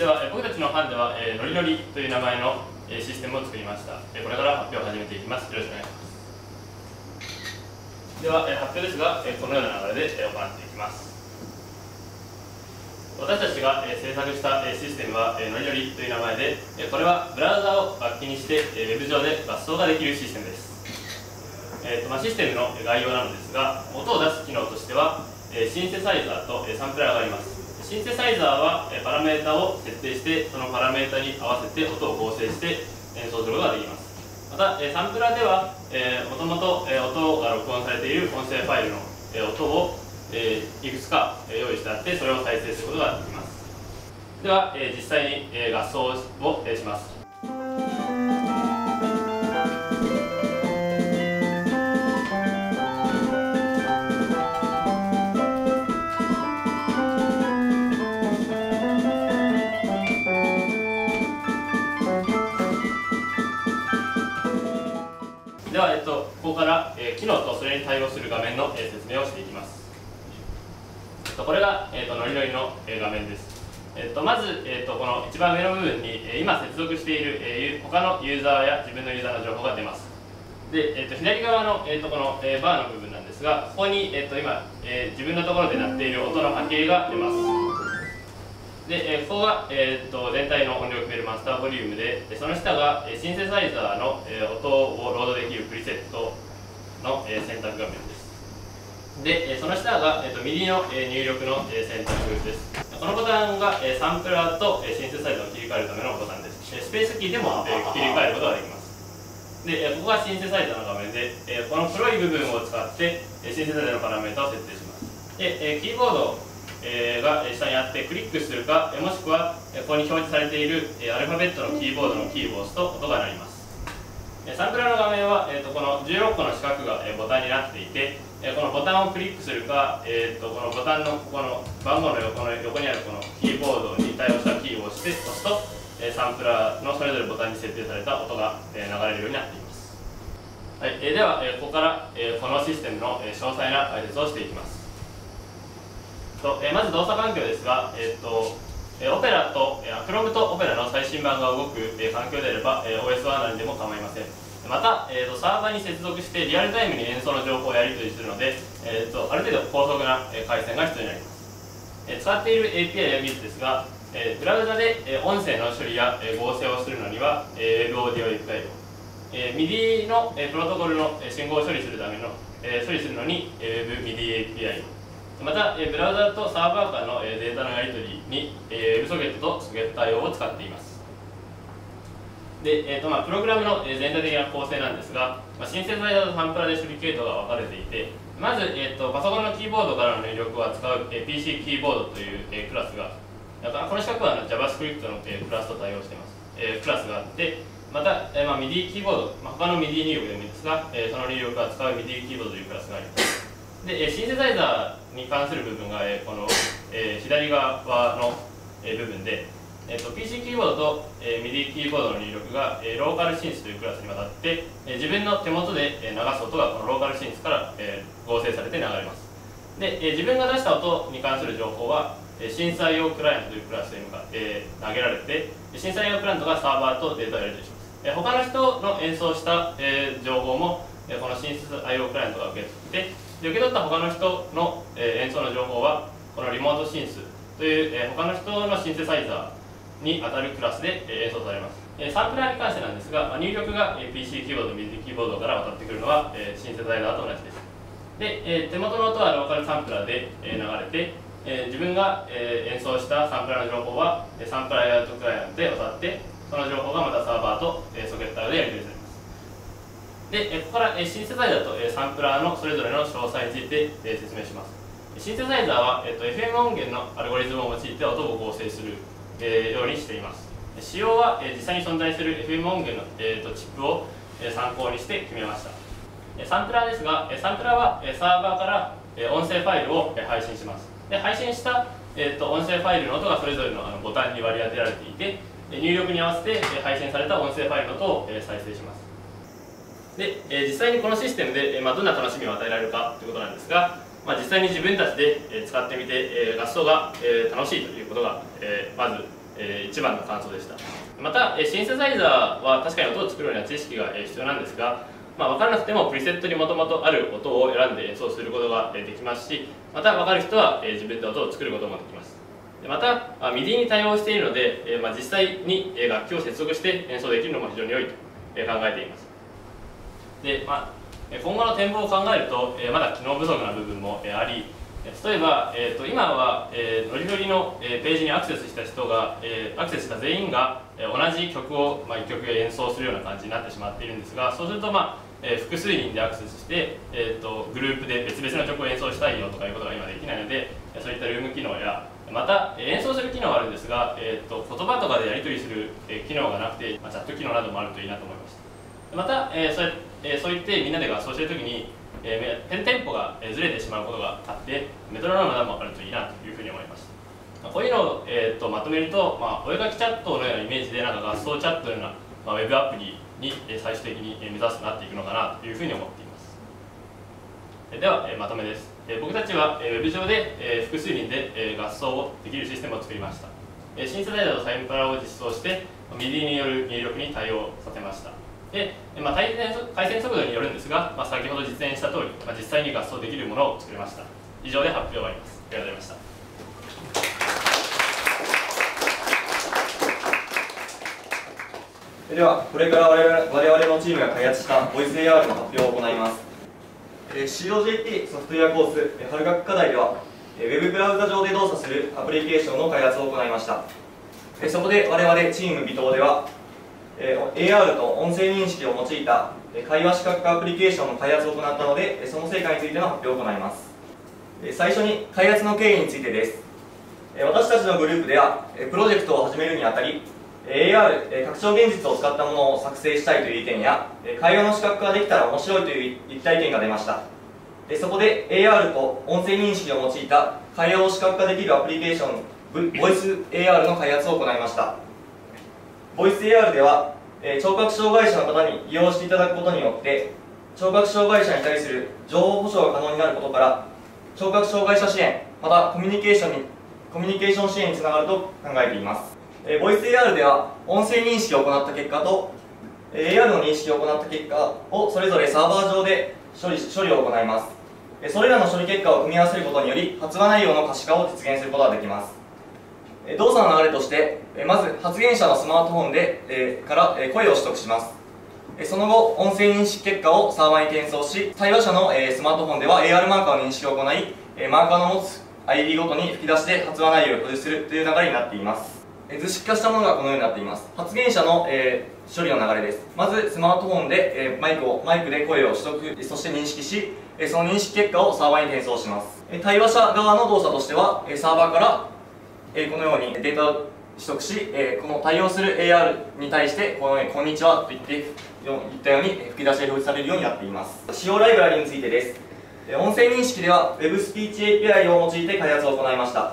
では、僕たちの班では、ノリノリという名前のシステムを作りました。これから発表を始めていきます。よろしくお願いします。では、発表ですが、このような流れで行っていきます。私たちが制作したシステムはノリノリという名前で、これはブラウザを楽器にしてウェブ上で合奏ができるシステムです。システムの概要なのですが、音を出す機能としてはシンセサイザーとサンプラーがあります。シンセサイザーはパラメータを設定して、そのパラメータに合わせて音を合成して演奏することができます。またサンプラーではもともと音が録音されている音声ファイルの音をいくつか用意してあって、それを再生することができます。では実際に合奏をします。では、ここから機能とそれに対応する画面の説明をしていきます。これがノリノリの画面です。まずこの一番上の部分に今接続している他のユーザーや自分のユーザーの情報が出ます。で左側のこのバーの部分なんですが、ここに今自分のところで鳴っている音の波形が出ます。でここが全体の音量を決めるマスターボリュームで、その下がシンセサイザーの音をロードできるプリセットの選択画面です。でその下がMIDI の入力の選択です。このボタンがサンプラーとシンセサイザーを切り替えるためのボタンです。スペースキーでも切り替えることができます。でここがシンセサイザーの画面で、この黒い部分を使ってシンセサイザーのパラメータを設定します。でキーボードが下にあってクリックするか、もしくはここに表示されているアルファベットのキーボードのキーを押すと音が鳴ります。サンプラーの画面はこの16個の四角がボタンになっていて、このボタンをクリックするか、このボタンのここの番号の横にあるこのキーボードに対応したキーを押すとサンプラーのそれぞれボタンに設定された音が流れるようになっています。はい、ではここからこのシステムの詳細な解説をしていきます。まず動作環境ですが、オペラとChromeとオペラの最新版が動く環境であれば OS は何でも構いません。またサーバーに接続してリアルタイムに演奏の情報をやり取りするので、ある程度高速な回線が必要になります。使っている API や技術ですが、ブラウザで音声の処理や合成をするのには Web オーディオ API を、MIDI のプロトコルの信号を処理するのに Web MIDI API を、またブラウザとサーバー間のデータのやり取りに WebSocket とソケット対応を使っています。でプログラムの全体的な構成なんですが、シンセサイザーとサンプラーで処理系統が分かれていて、まずパソコンのキーボードからの入力を扱う PC キーボードというクラスが、この四角はJavaScript のクラスと対応しています。クラスがあって、またMIDI キーボード、他の MIDI 入力でもいいですが、その入力を扱う MIDI キーボードというクラスがあります。でシンセサイザーに関する部分がこの左側の部分で、PC キーボードと MIDI キーボードの入力がローカルシンスというクラスに渡って、自分の手元で流す音がこのローカルシンスから合成されて流れます。で自分が出した音に関する情報は審査用クライアントというクラスに向かって投げられて、審査用クライアントがサーバーとデータをやり取りします。他の人の演奏した情報もこの審査用クライアントが受け取って、受け取った他の人の演奏の情報はこのリモートシンスという他の人のシンセサイザーに当たるクラスで演奏されます。サンプラーに関してなんですが、入力が PC キーボード、MIDI キーボードから渡ってくるのはシンセサイザーと同じです。で手元の音はローカルサンプラーで流れて、自分が演奏したサンプラーの情報はサンプラーやアウトクライアントで渡って、その情報がまたサーバーとソケッターでやり取りされます。でここからシンセサイザーとサンプラーのそれぞれの詳細について説明します。シンセサイザーはFM 音源のアルゴリズムを用いて音を合成するようにしています。仕様は実際に存在する FM 音源のチップを参考にして決めました。サンプラーですが、サンプラーはサーバーから音声ファイルを配信します。で配信した音声ファイルの音がそれぞれのボタンに割り当てられていて、入力に合わせて配信された音声ファイルの音を再生します。で実際にこのシステムでどんな楽しみを与えられるかということなんですが、実際に自分たちで使ってみて合奏が楽しいということがまず一番の感想でした。また、シンセサイザーは確かに音を作るには知識が必要なんですが、分からなくてもプリセットにもともとある音を選んで演奏することができますし、また分かる人は自分で音を作ることもできます。また、MIDI に対応しているので、実際に楽器を接続して演奏できるのも非常に良いと考えています。で、今後の展望を考えると、まだ機能不足な部分もあり、例えば、今は、ノリノリのページにアクセスした人が、アクセスした全員が同じ曲を、1曲演奏するような感じになってしまっているんですが、そうすると、複数人でアクセスして、グループで別々の曲を演奏したいよとかいうことが今できないので、そういったルーム機能や、また演奏する機能はあるんですが、言葉とかでやり取りする機能がなくて、チャット機能などもあるといいなと思いました。また、そう言ってみんなで合奏しているときに、テンポがずれてしまうことがあってメトロノームなどもあるといいなというふうに思いました。こういうのを、まとめると、お絵かきチャットのようなイメージで合奏チャットのような、ウェブアプリに最終的に目指すとなっていくのかなというふうに思っています。では、まとめです。僕たちはウェブ上で複数人で合奏をできるシステムを作りました。シンセサイザーとサインプラを実装して MIDI による入力に対応させました。で、回線速度によるんですが、先ほど実演した通り、実際に合奏できるものを作りました。以上で発表終わります。ありがとうございました。 では、これから我々のチームが開発したボイス AR の発表を行います。COJP ソフトウェアコース春学課題では、ウェブブラウザ上で動作するアプリケーションの開発を行いました。そこで我々チーム微糖では、AR と音声認識を用いた会話視覚化アプリケーションの開発を行ったので、その成果についての発表を行います。最初に開発の経緯についてです。私たちのグループではプロジェクトを始めるにあたり AR 拡張現実を使ったものを作成したいという意見や会話の視覚化ができたら面白いという一体意見が出ました。そこで AR と音声認識を用いた会話を視覚化できるアプリケーションボイス AR の開発を行いました。ボイス AR では聴覚障害者の方に利用していただくことによって聴覚障害者に対する情報保障が可能になることから聴覚障害者支援またコミュニケーション支援につながると考えています。ボイス AR では音声認識を行った結果と AR の認識を行った結果をそれぞれサーバー上で処理を行います。それらの処理結果を組み合わせることにより発話内容の可視化を実現することができます。動作の流れとしてまず発言者のスマートフォンから声を取得します。その後音声認識結果をサーバーに転送し対話者のスマートフォンでは AR マーカーの認識を行いマーカーの持つ ID ごとに吹き出して発話内容を表示するという流れになっています。図式化したものがこのようになっています。発言者の処理の流れです。まずスマートフォンでマイクで声を取得そして認識しその認識結果をサーバーに転送します。対話者側の動作としてはサーバーからこのようにデータを取得しこの対応する AR に対してこのように「こんにちは」と言ったように吹き出しで表示されるようになっています。使用ライブラリについてです。音声認識では Web スピーチ API を用いて開発を行いました。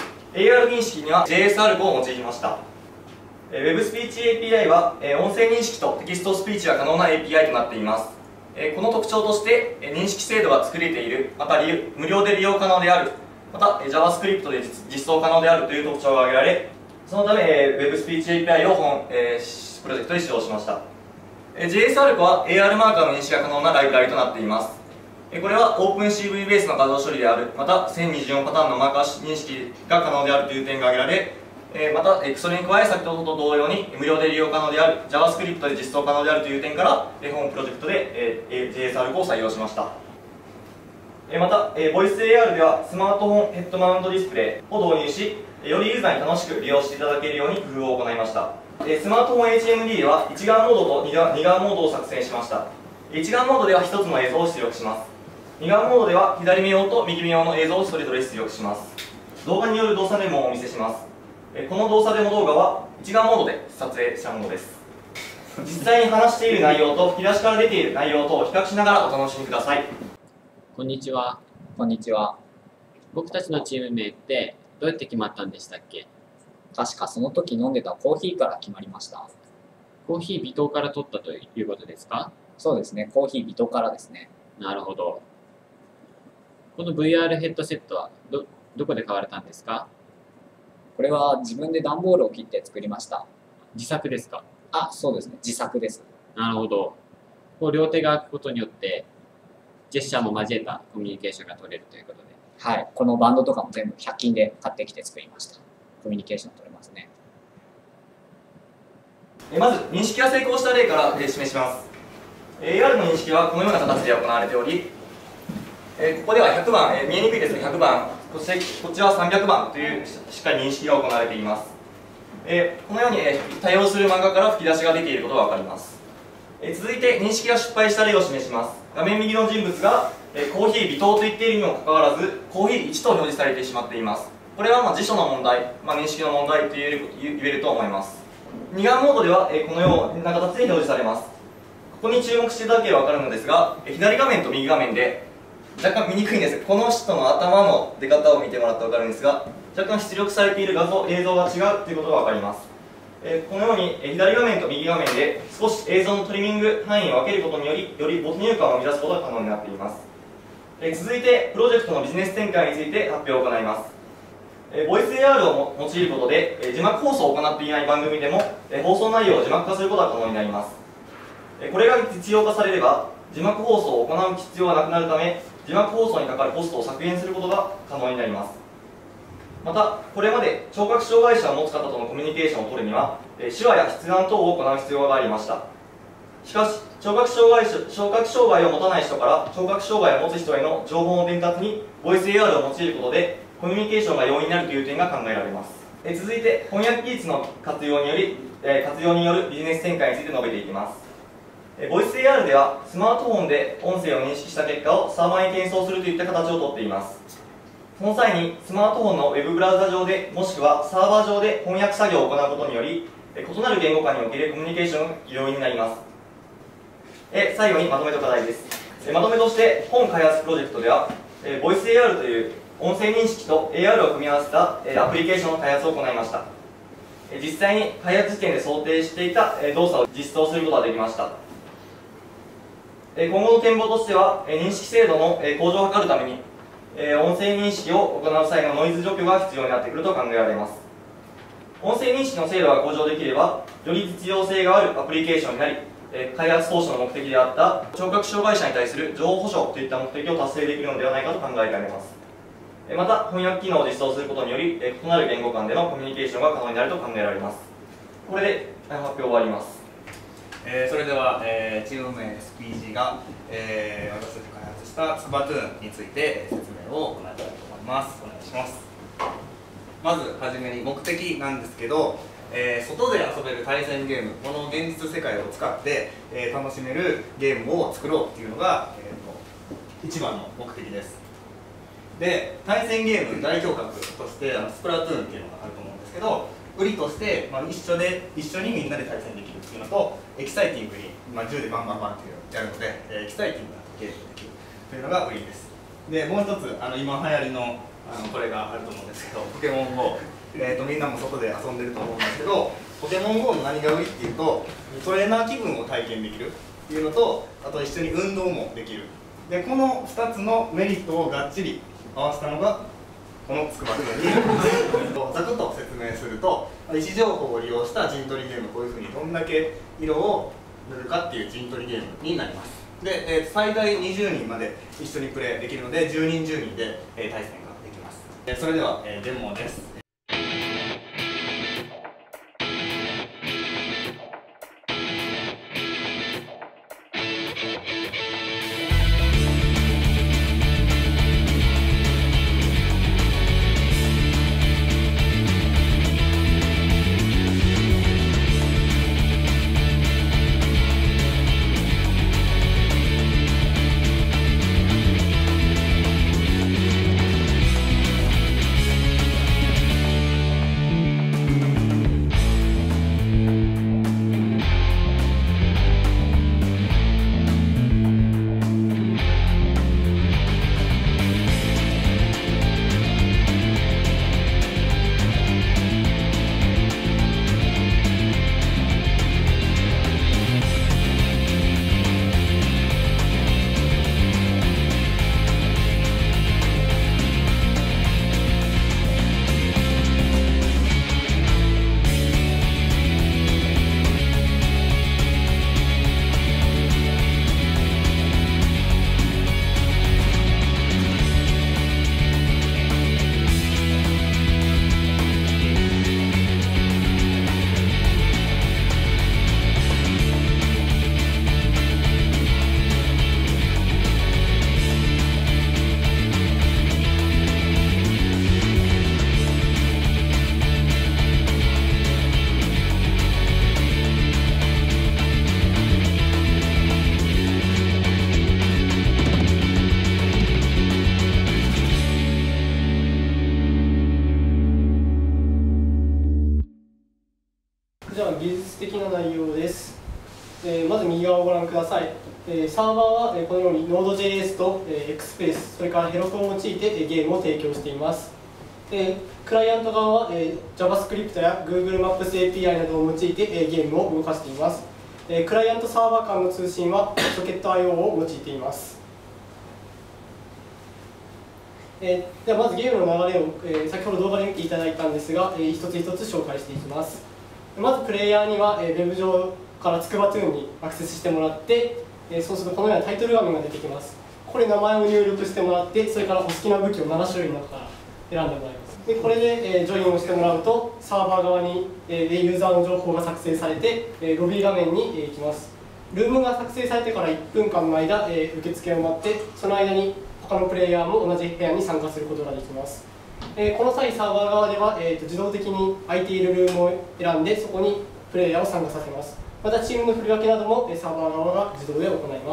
AR 認識には JSARC を用いました。 Web スピーチ API は音声認識とテキストスピーチが可能な API となっています。この特徴として認識精度が作れているまた無料で利用可能であるまた JavaScript で実装可能であるという特徴が挙げられそのため Web スピーチ API をプロジェクトで使用しました。 JSARC は AR マーカーの認識が可能なライブラリとなっています。これは OpenCV ベースの画像処理であるまた1024パターンのマーカー認識が可能であるという点が挙げられまたそれに加え先ほどと同様に無料で利用可能である JavaScript で実装可能であるという点から本プロジェクトで JSARC を採用しました。また、ボイス AR ではスマートフォンヘッドマウントディスプレイを導入しよりユーザーに楽しく利用していただけるように工夫を行いました。スマートフォン HMD では一眼モードと二眼モードを作成しました。一眼モードでは1つの映像を出力します。二眼モードでは左目用と右目用の映像をそれぞれ出力します。動画による動作デモをお見せします。この動作デモ動画は一眼モードで撮影したものです。実際に話している内容と吹き出しから出ている内容とを比較しながらお楽しみください。 こんにちは。 こんにちは。 僕たちのチーム名ってどうやって決まったんでしたっけ？ 確かその時飲んでたコーヒーから決まりました。 コーヒー微糖から取ったということですか？ そうですね、コーヒー微糖からですね。 なるほど。この VR ヘッドセットはどこで買われたんですか？ これは自分で段ボールを切って作りました。 自作ですか？ あ、そうですね。自作です。 なるほど。こう両手が空くことによって、ジェスチャーも交えたコミュニケーションが取れるということで。 はい。このバンドとかも全部100均で買ってきて作りました。コミュニケーション取れますね。 まず認識が成功した例から示します。AR の認識はこのような形で行われており、ここでは100番、見えにくいですが100番、そしてこっちは300番というしっかり認識が行われています。このように対応する漫画から吹き出しが出ていることが分かります。続いて認識が失敗した例を示します。画面右の人物がコーヒー微糖と言っているにもかかわらずコーヒー1と表示されてしまっています。これは辞書の問題、認識の問題と言えると思います。二眼モードではこのような形で表示されます。ここに注目していただければ分かるのですが、左画面と右画面で若干見にくいんです。この人の頭の出方を見てもらったら分かるんですが、若干出力されている映像が違うということが分かります。このように左画面と右画面で少し映像のトリミング範囲を分けることにより没入感を生み出すことが可能になっています。続いてプロジェクトのビジネス展開について発表を行います。ボイス AR を用いることで字幕放送を行っていない番組でも放送内容を字幕化することが可能になります。これが実用化されれば字幕放送を行う必要がなくなるため、字幕放送にかかるコストを削減することが可能になります。また、これまで聴覚障害者を持つ方とのコミュニケーションを取るには手話や筆談等を行う必要がありました。しかし聴覚障害を持たない人から聴覚障害を持つ人への情報の伝達にボイス AR を用いることでコミュニケーションが容易になるという点が考えられます。続いて翻訳技術の活用によるビジネス展開について述べていきます。ボイス AR ではスマートフォンで音声を認識した結果をサーバーに転送するといった形をとっています。その際にスマートフォンのウェブブラウザ上でもしくはサーバー上で翻訳作業を行うことにより異なる言語間におけるコミュニケーションが容易になります。最後にまとめと課題です。まとめとして本開発プロジェクトではボイス AR という音声認識と AR を組み合わせたアプリケーションの開発を行いました。実際に開発時点で想定していた動作を実装することができました。今後の展望としては認識精度の向上を図るために音声認識を行う際のノイズ除去が必要になってくると考えられます。音声認識の精度が向上できればより実用性があるアプリケーションになり、開発当初の目的であった聴覚障害者に対する情報保障といった目的を達成できるのではないかと考えられます。また翻訳機能を実装することにより異なる言語間でのコミュニケーションが可能になると考えられます。これで発表終わります。 それでは、チーム名 SPG が、私たちが開発したスバトゥーンについて説明を行いたいと思います。お願いします。まずはじめに目的なんですけど、外で遊べる対戦ゲーム、この現実世界を使って、楽しめるゲームを作ろうっていうのが、一番の目的です。で、対戦ゲーム代表格としてスプラトゥーンっていうのがあると思うんですけど、売りとして、一緒にみんなで対戦できるっていうのと、エキサイティングに、銃でバンバンバンってやるので、エキサイティングなゲームができるというのが売りです。で、もう一つ今流行りのこれがあると思うんですけど、ポケモン GO、みんなも外で遊んでると思うんですけど、ポケモン GO の何が売りっていうと、トレーナー気分を体験できるっていうのと、あと一緒に運動もできる。で、この2つのメリットをがっちり合わせたのがこのつくばくんにざくっと説明すると、位置情報を利用した陣取りゲーム、こういうふうにどんだけ色を塗るかっていう陣取りゲームになります。で、最大20人まで一緒にプレイできるので、10人10人で対戦ができます。それではデモです。 技術的な内容です。まず右側をご覧ください。サーバーはこのように Node.js と XSpace、それからヘロクを用いてゲームを提供しています。クライアント側は JavaScript や Google Maps API などを用いてゲームを動かしています。クライアントサーバー間の通信は Socket.io を用いています。ではまずゲームの流れを、先ほど動画で見ていただいたんですが、一つ一つ紹介していきます。まずプレイヤーには、ウェブ上から筑波トゥーンにアクセスしてもらって、そうするとこのようなタイトル画面が出てきます。これ名前を入力してもらって、それからお好きな武器を7種類の中から選んでもらいます。でこれで、ジョインをしてもらうとサーバー側に、ユーザーの情報が作成されて、ロビー画面に、行きます。ルームが作成されてから1分間の間、受付を待って、その間に他のプレイヤーも同じ部屋に参加することができます。この際、サーバー側では、自動的に空いているルームを選んで、そこにプレイヤーを参加させます。また、チームの振り分けなどもサーバー側が自動で行います。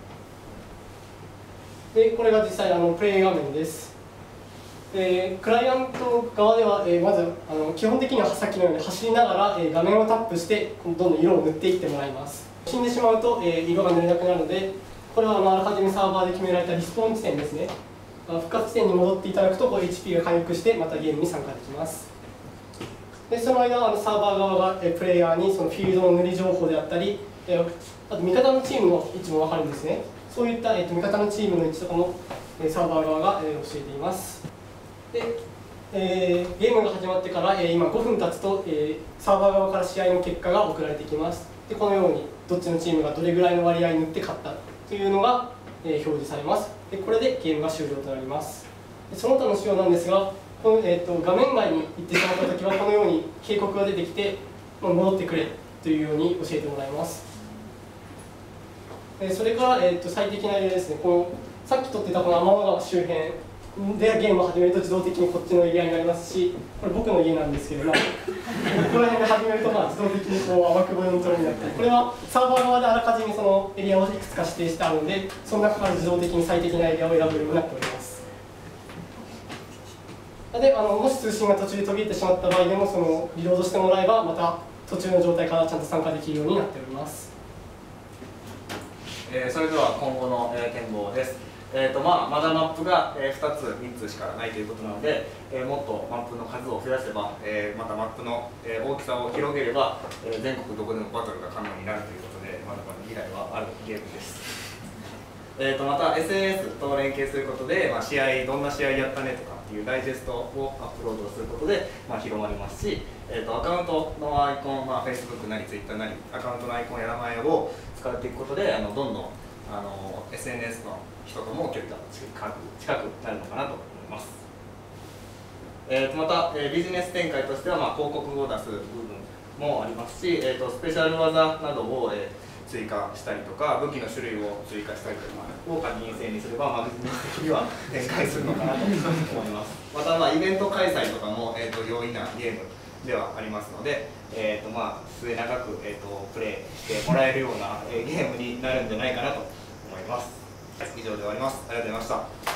でこれが実際プレイ画面です。クライアント側では、まず基本的にはさっきのように走りながら、画面をタップしてどんどん色を塗っていってもらいます。死んでしまうと、色が塗れなくなるので、これはあらかじめサーバーで決められたリスポーン地点ですね。復活地点に戻っていただくと HP が回復してまたゲームに参加できます。でその間サーバー側がプレイヤーにそのフィールドの塗り情報であったり、あと味方のチームの位置も分かるんですね。そういった味方のチームの位置とかもサーバー側が教えています。でゲームが始まってから今5分経つとサーバー側から試合の結果が送られてきます。でこのようにどっちのチームがどれぐらいの割合塗って勝ったというのが表示されます。でこれでゲームが終了となります。でその他の仕様なんですが、この画面外に行ってしまったときはこのように警告が出てきて戻ってくれというように教えてもらいます。それから最適な例ですね。このさっき撮ってたこの天の川周辺でゲームを始めると自動的にこっちのエリアになりますし、これ僕の家なんですけれども、ここら辺で始めると自動的に天久保4トロになって、これはサーバー側であらかじめそのエリアをいくつか指定してあるので、その中から自動的に最適なエリアを選べるようになっております。でもし通信が途中で途切れてしまった場合でもリロードしてもらえばまた途中の状態からちゃんと参加できるようになっております。 それでは今後の展望です。まだマップが2つ、3つしかないということなので、もっとマップの数を増やせば、またマップの大きさを広げれば、全国どこでもバトルが可能になるということで、まだまだ未来はあるゲームです。また SNS と連携することで、どんな試合やったねとかっていうダイジェストをアップロードすることで、広まりますし、アカウントのアイコン、Facebook なり Twitter なりアカウントのアイコンや名前を使っていくことでどんどんSNS の人とも距離が近くなるのかなと思います。また、ビジネス展開としては、広告を出す部分もありますし、スペシャル技などを、追加したりとか、武器の種類を追加したりとかを課金制にすれば、ビジネス的には展開するのかなと思います。また、イベント開催とかも、容易なゲームではありますので、末永く、プレイしてもらえるような、ゲームになるんじゃないかなと思います。以上で終わります。ありがとうございました。